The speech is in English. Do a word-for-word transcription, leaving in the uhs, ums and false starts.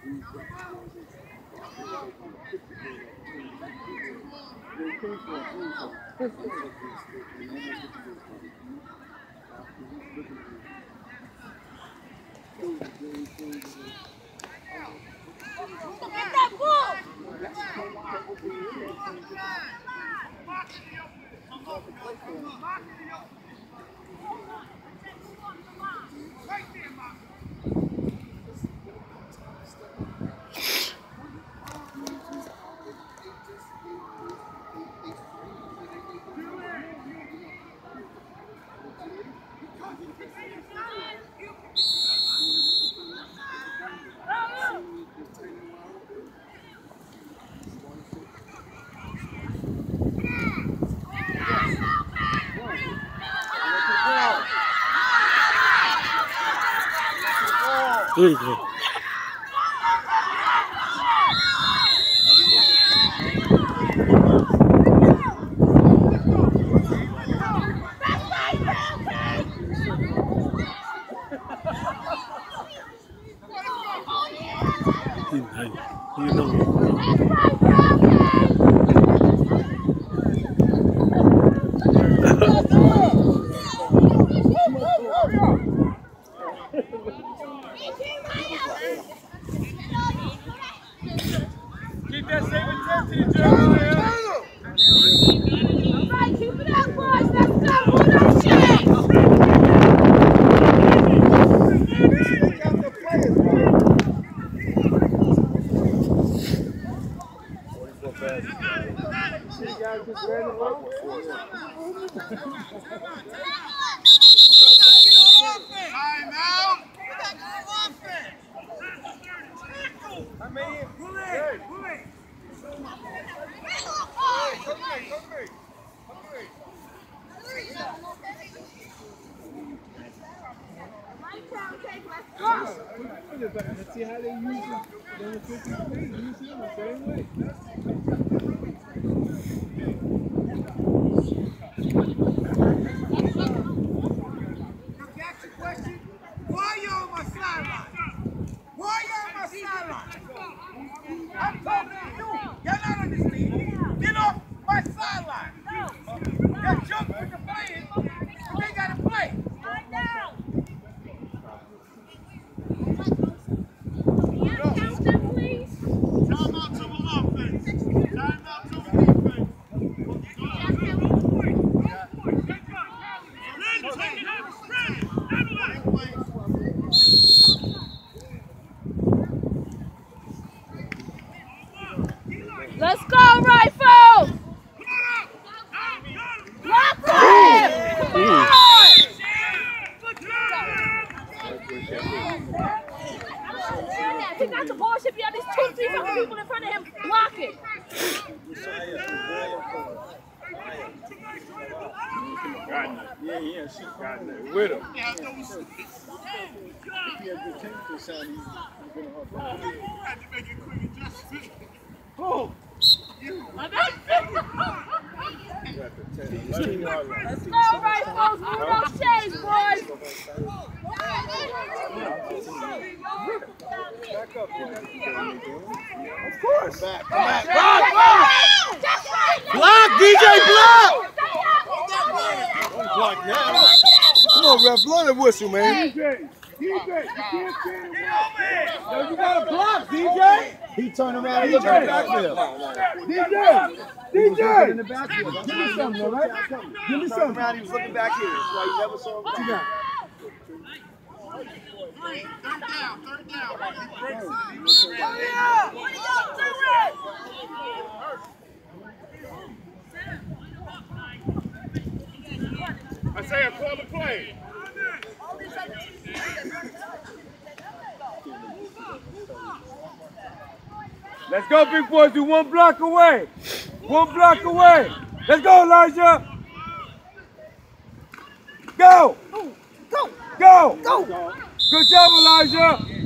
There you go. You know. Keep that same intensity, Jeremiah. All right, keep it up, boys. Let's go. Move that shit. Time out. I mean, pull it, pull it. Come here, come here. Let's see how they use it. They use it the same way. That's the question. Why you on my sideline? Why you on my sideline? I'm talking to you. Y'all not on this league. Get off my sideline. Y'all jump with the players. They gotta play. Line down. Time out to the offense. Time out to the defense. Let's go, Rifle! Block him! Come on! He got the ball, should be at least two, three fucking people in front of him. Block it. Yeah, yeah, she got that with him. Oh! Let's go, Rifles! Move those chains, boys! Of course. Back, back, Block, block! Block, D J, block! Don't block now. Come on, ref, blow the whistle, man. D J, D J, you can't stand it. Yo, you gotta block, D J. He turned around and looked at the backfield. D J, D J. In the backfield. Give me something, all right? Give me something. Around, he was looking back here. That's why you never saw him. What you got? Three, third down, third down. Hurry up! What are y'all doing? Isaiah, call the play. Let's go, big boys. Do one block away. One block away. Let's go, Elijah. Go. Go. Go. Go. Good job, Elijah.